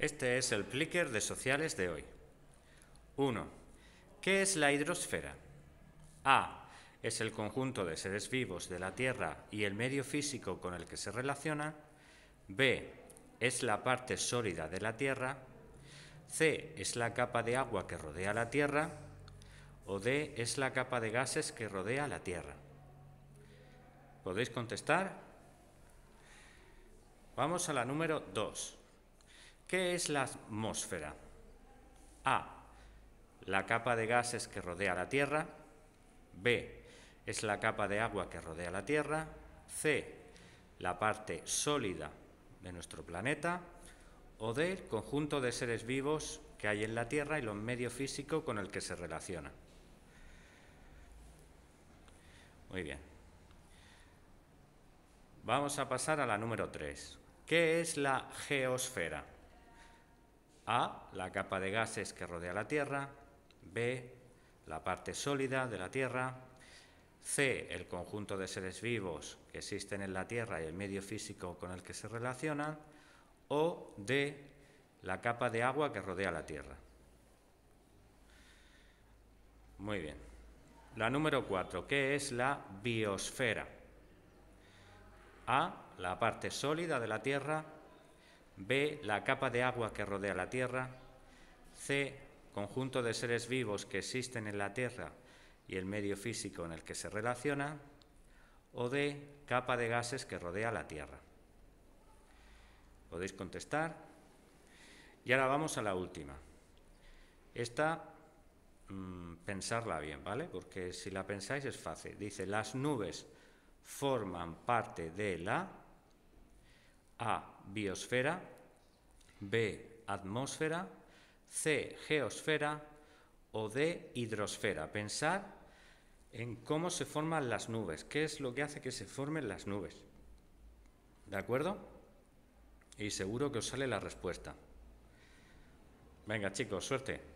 Este es el clicker de sociales de hoy. 1. ¿Qué es la hidrosfera? A. Es el conjunto de seres vivos de la Tierra y el medio físico con el que se relaciona. B. Es la parte sólida de la Tierra. C. Es la capa de agua que rodea la Tierra. O D. Es la capa de gases que rodea la Tierra. ¿Podéis contestar? Vamos a la número 2. ¿Qué es la atmósfera? A. La capa de gases que rodea la Tierra. B. Es la capa de agua que rodea la Tierra. C. La parte sólida de nuestro planeta. O D. El conjunto de seres vivos que hay en la Tierra y los medios físicos con el que se relaciona. Muy bien. Vamos a pasar a la número 3. ¿Qué es la geosfera? A. La capa de gases que rodea la Tierra. B. La parte sólida de la Tierra. C. El conjunto de seres vivos que existen en la Tierra y el medio físico con el que se relacionan. O D. La capa de agua que rodea la Tierra. Muy bien. La número 4. ¿Qué es la biosfera? A. La parte sólida de la Tierra. B. La capa de agua que rodea la Tierra. C. Conjunto de seres vivos que existen en la Tierra y el medio físico en el que se relaciona. O D. Capa de gases que rodea la Tierra. ¿Podéis contestar? Y ahora vamos a la última. Esta, pensarla bien, ¿vale? Porque si la pensáis es fácil. Dice, las nubes forman parte de la A. Biosfera. B. Atmósfera. C. Geosfera. O D. Hidrosfera. Pensar en cómo se forman las nubes. ¿Qué es lo que hace que se formen las nubes? ¿De acuerdo? Y seguro que os sale la respuesta. Venga, chicos, suerte.